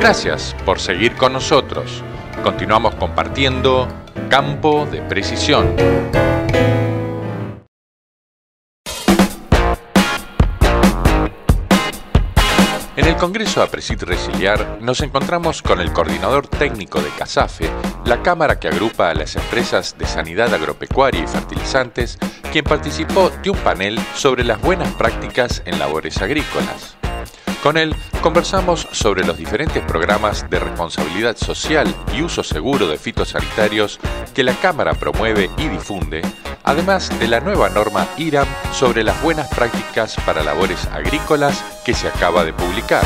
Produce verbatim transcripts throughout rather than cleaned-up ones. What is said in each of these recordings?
Gracias por seguir con nosotros. Continuamos compartiendo Campo de Precisión. En el Congreso APRESID Resiliar nos encontramos con el coordinador técnico de CASAFE, la cámara que agrupa a las empresas de sanidad agropecuaria y fertilizantes, quien participó de un panel sobre las buenas prácticas en labores agrícolas. Con él conversamos sobre los diferentes programas de responsabilidad social y uso seguro de fitosanitarios que la Cámara promueve y difunde, además de la nueva norma IRAM sobre las buenas prácticas para labores agrícolas que se acaba de publicar.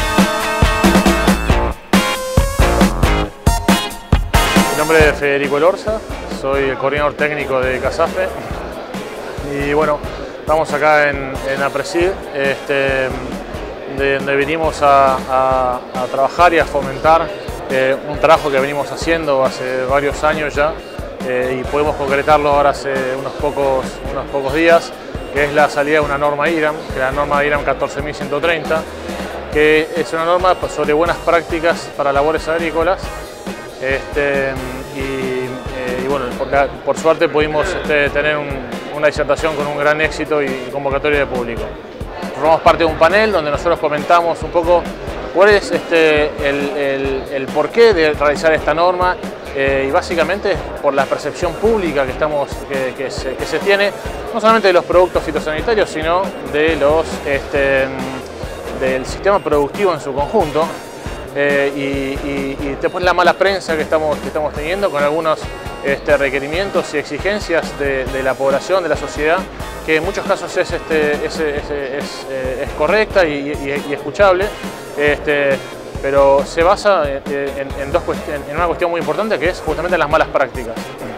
Mi nombre es Federico Elorza, soy el coordinador técnico de CASAFE y bueno, estamos acá en, en APRESID, este, de donde venimos a, a, a trabajar y a fomentar eh, un trabajo que venimos haciendo hace varios años ya eh, y podemos concretarlo ahora hace unos pocos, unos pocos días, que es la salida de una norma IRAM, que es la norma IRAM catorce mil ciento treinta, que es una norma sobre buenas prácticas para labores agrícolas. Este, y, eh, y bueno, por, por suerte pudimos este, tener un, una disertación con un gran éxito y convocatoria de público. Formamos parte de un panel donde nosotros comentamos un poco cuál es este, el, el, el porqué de realizar esta norma eh, y básicamente por la percepción pública que, estamos, que, que, se, que se tiene, no solamente de los productos fitosanitarios, sino de los, este, del sistema productivo en su conjunto. Eh, y, y, y después la mala prensa que estamos, que estamos teniendo con algunos este, requerimientos y exigencias de, de la población, de la sociedad, que en muchos casos es, este, es, es, es, es correcta y, y, y escuchable, este, pero se basa en, en, en, dos en una cuestión muy importante, que es justamente las malas prácticas.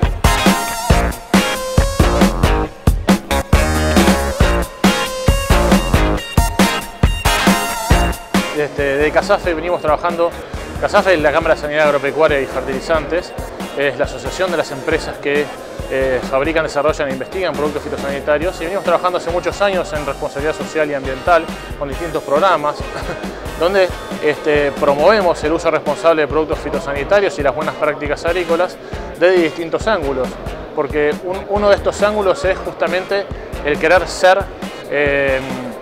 Este, de CASAFE venimos trabajando. CASAFE es la Cámara de Sanidad Agropecuaria y Fertilizantes, es la asociación de las empresas que eh, fabrican, desarrollan e investigan productos fitosanitarios, y venimos trabajando hace muchos años en responsabilidad social y ambiental con distintos programas donde este, promovemos el uso responsable de productos fitosanitarios y las buenas prácticas agrícolas desde distintos ángulos, porque un, uno de estos ángulos es justamente el querer ser eh,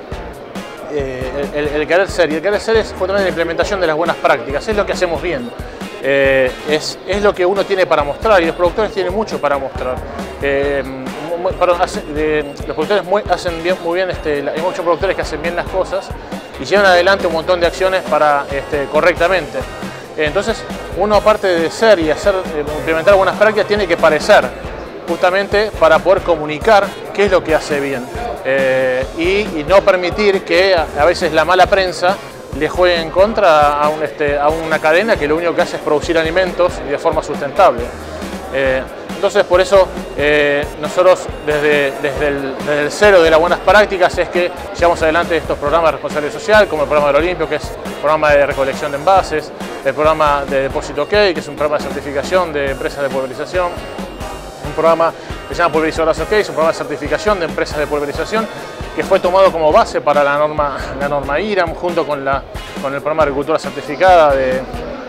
Eh, el, el querer ser, y el querer ser es justamente la implementación de las buenas prácticas, es lo que hacemos bien, eh, es, es lo que uno tiene para mostrar, y los productores tienen mucho para mostrar. Eh, para, hace, de, los productores muy, hacen bien, muy bien, este, hay muchos productores que hacen bien las cosas y llevan adelante un montón de acciones para este, correctamente. Entonces uno, aparte de ser y hacer, eh, implementar buenas prácticas, tiene que parecer, justamente para poder comunicar qué es lo que hace bien. Eh, y, y no permitir que a, a veces la mala prensa le juegue en contra a, un, este, a una cadena que lo único que hace es producir alimentos y de forma sustentable. Eh, entonces, por eso eh, nosotros desde, desde, el, desde el cero de las buenas prácticas es que llevamos adelante estos programas de responsabilidad social, como el programa del Olimpio, que es el programa de recolección de envases, el programa de Depósito OK, que es un programa de certificación de empresas de pulverización, un programa que se llama Pulverizadoras OK, es un programa de certificación de empresas de pulverización que fue tomado como base para la norma, la norma IRAM, junto con, la, con el programa de agricultura certificada de,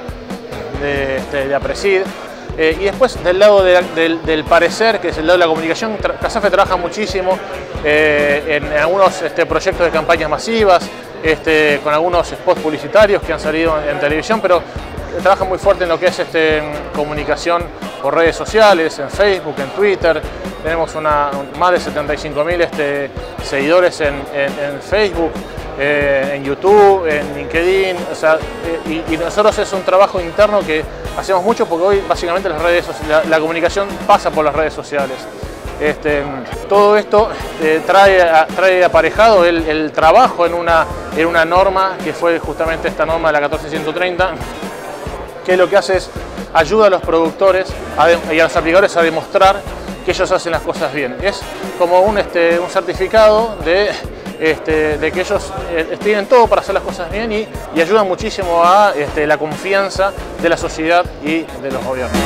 de, de, de APRESID. Eh, y después del lado de, del, del parecer, que es el lado de la comunicación, CASAFE trabaja muchísimo eh, en, en algunos este, proyectos de campañas masivas, este, con algunos spots publicitarios que han salido en, en televisión, pero trabaja muy fuerte en lo que es este, comunicación por redes sociales, en Facebook, en Twitter. Tenemos una, más de setenta y cinco mil este, seguidores en, en, en Facebook, eh, en YouTube, en LinkedIn. O sea, eh, y, y nosotros es un trabajo interno que hacemos mucho, porque hoy básicamente las redes, la, la comunicación pasa por las redes sociales. Este, todo esto eh, trae, trae aparejado el, el trabajo en una, en una norma que fue justamente esta norma de la catorce mil ciento treinta, que lo que hace es ayuda a los productores a de, y a los aplicadores a demostrar que ellos hacen las cosas bien. Es como un, este, un certificado de, este, de que ellos eh, tienen todo para hacer las cosas bien y, y ayudan muchísimo a este, la confianza de la sociedad y de los gobiernos.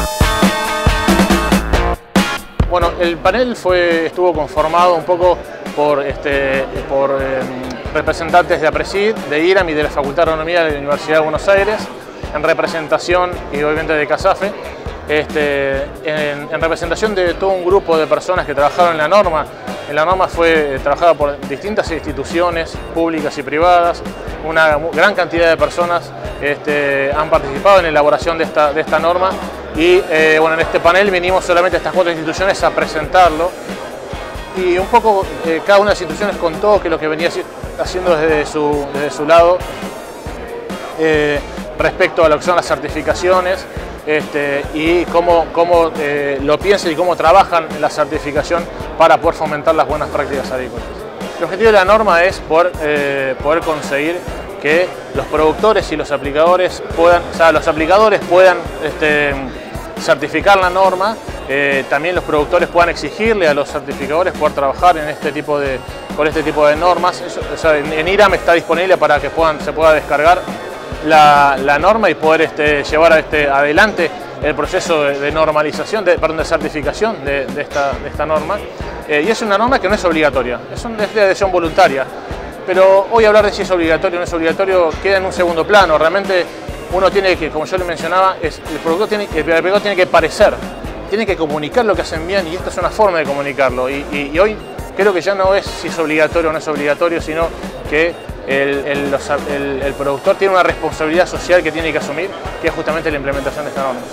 Bueno, el panel fue, estuvo conformado un poco por, este, por eh, representantes de APRESID, de IRAM y de la Facultad de Agronomía de la Universidad de Buenos Aires, en representación y obviamente de CASAFE, este, en, en representación de todo un grupo de personas que trabajaron en la norma. En la norma fue trabajada por distintas instituciones públicas y privadas, una gran cantidad de personas este, han participado en la elaboración de esta, de esta norma y eh, bueno, en este panel vinimos solamente estas cuatro instituciones a presentarlo y un poco eh, cada una de las instituciones contó que lo que venía haciendo desde su, desde su lado eh, respecto a lo que son las certificaciones este, y cómo, cómo eh, lo piensan y cómo trabajan la certificación para poder fomentar las buenas prácticas agrícolas. El objetivo de la norma es poder, eh, poder conseguir que los productores y los aplicadores puedan, o sea, los aplicadores puedan este, certificar la norma, eh, también los productores puedan exigirle a los certificadores poder trabajar en este tipo de, con este tipo de normas. Eso, o sea, en, en IRAM está disponible para que puedan, se pueda descargar la, la norma y poder este, llevar a este, adelante el proceso de, de normalización, de, perdón, de certificación de, de, esta, de esta norma. Eh, y es una norma que no es obligatoria, es una es de adhesión voluntaria. Pero hoy hablar de si es obligatorio o no es obligatorio queda en un segundo plano. Realmente uno tiene que, como yo le mencionaba, es, el productor tiene, el aplicador tiene que parecer, tiene que comunicar lo que hacen bien y esta es una forma de comunicarlo. Y, y, y hoy creo que ya no es si es obligatorio o no es obligatorio, sino que el, el, los, el, el productor tiene una responsabilidad social que tiene que asumir, que es justamente la implementación de esta norma.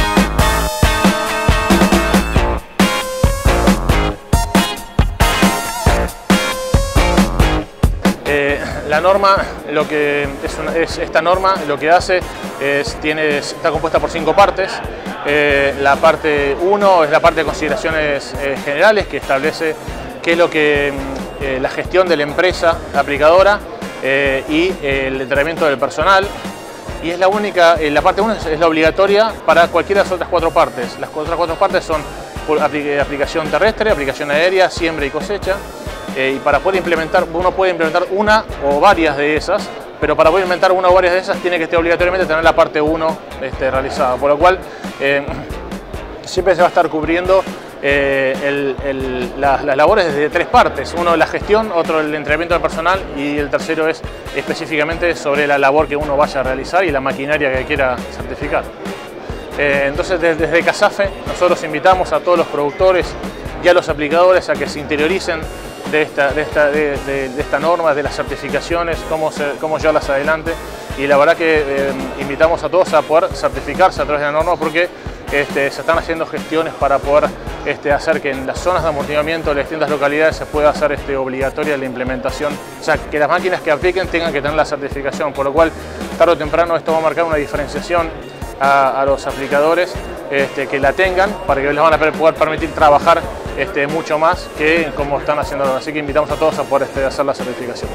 Eh, la norma, lo que es, una, es esta norma lo que hace es, tiene, está compuesta por cinco partes. Eh, la parte uno es la parte de consideraciones eh, generales que establece qué es lo que eh, la gestión de la empresa aplicadora eh, y eh, el entrenamiento del personal. Y es la única, eh, la parte uno es, es la obligatoria para cualquiera de las otras cuatro partes. Las otras cuatro partes son aplicación terrestre, aplicación aérea, siembra y cosecha. Eh, y para poder implementar, uno puede implementar una o varias de esas, pero para poder implementar una o varias de esas tiene que estar obligatoriamente tener la parte uno este, realizada, por lo cual eh, siempre se va a estar cubriendo eh, el, el, las, las labores desde tres partes. Uno la gestión, otro el entrenamiento del personal y el tercero es específicamente sobre la labor que uno vaya a realizar y la maquinaria que quiera certificar. Eh, entonces desde, desde CASAFE nosotros invitamos a todos los productores y a los aplicadores a que se interioricen de esta, de esta, de, de, de esta norma, de las certificaciones, cómo, se, cómo llevarlas adelante y la verdad que eh, invitamos a todos a poder certificarse a través de la norma porque este, se están haciendo gestiones para poder este, hacer que en las zonas de amortiguamiento de las distintas localidades se pueda hacer este, obligatoria la implementación, o sea que las máquinas que apliquen tengan que tener la certificación, por lo cual tarde o temprano esto va a marcar una diferenciación a, a los aplicadores este, que la tengan para que les van a poder permitir trabajar Este, mucho más que como están haciendo ahora. Así que invitamos a todos a poder este, hacer la certificación.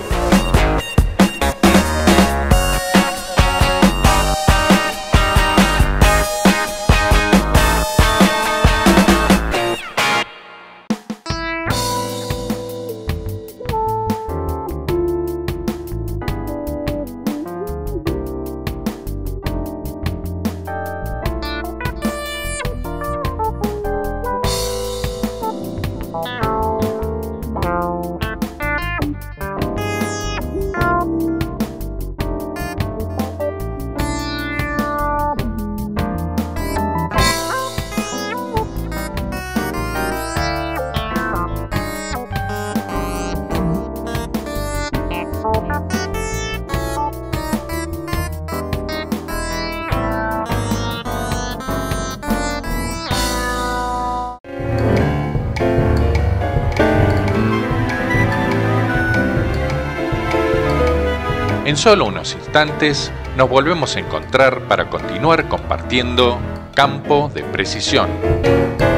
En solo unos instantes nos volvemos a encontrar para continuar compartiendo Campo de Precisión.